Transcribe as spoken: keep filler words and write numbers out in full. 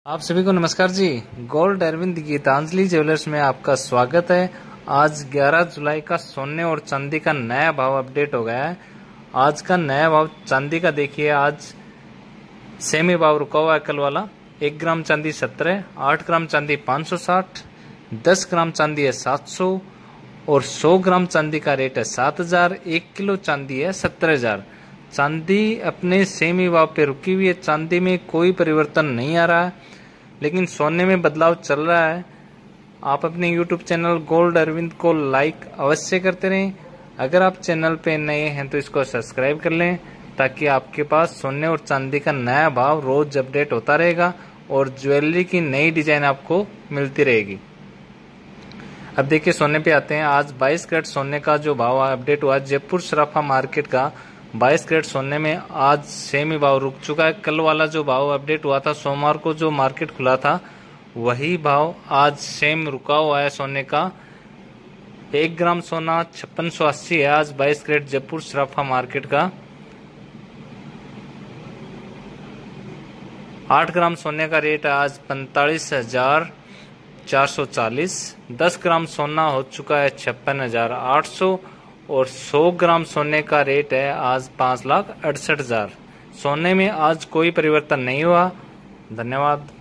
आप सभी को नमस्कार जी। गोल्ड अरविंद गीतांजलि ज्वेलर्स में आपका स्वागत है। आज ग्यारह जुलाई का सोने और चांदी का नया भाव अपडेट हो गया है। आज का नया भाव चांदी का देखिए, आज सेमी भाव रुका हुआ है कल वाला। एक ग्राम चांदी सत्रह, आठ ग्राम चांदी पाँच सौ साठ, दस ग्राम चांदी है सात सौ और सौ ग्राम चांदी का रेट है सात हजार। एक किलो चांदी है सत्तर हजार। चांदी अपने सेमी भाव पे रुकी हुई है। चांदी में कोई परिवर्तन नहीं आ रहा है, लेकिन सोने में बदलाव चल रहा है। आप अपने यूट्यूब चैनल गोल्ड अरविंद को लाइक अवश्य करते रहें। अगर आप चैनल पे नए हैं तो इसको सब्सक्राइब कर लें, ताकि आपके पास सोने और चांदी का नया भाव रोज अपडेट होता रहेगा और ज्वेलरी की नई डिजाइन आपको मिलती रहेगी। अब देखिए सोने पे आते हैं। आज बाईस कैरेट सोने का जो भाव अपडेट हुआ जयपुर सराफा मार्केट का, बाईस कैरेट सोने में आज सेमी भाव रुक चुका है। कल वाला जो भाव अपडेट हुआ था सोमवार को जो मार्केट खुला था, वही भाव आज सेम रुका हुआ है सोने का। एक ग्राम सोना छप्पन सौ अस्सी है आज बाईस कैरेट जयपुर सराफा मार्केट का। आठ ग्राम सोने का रेट है आज पैंतालीस हजार चार सौ चालीस। दस ग्राम सोना हो चुका है छप्पन हजार आठ सौ और सौ ग्राम सोने का रेट है आज पांच लाख अड़सठ हजार। सोने में आज कोई परिवर्तन नहीं हुआ। धन्यवाद।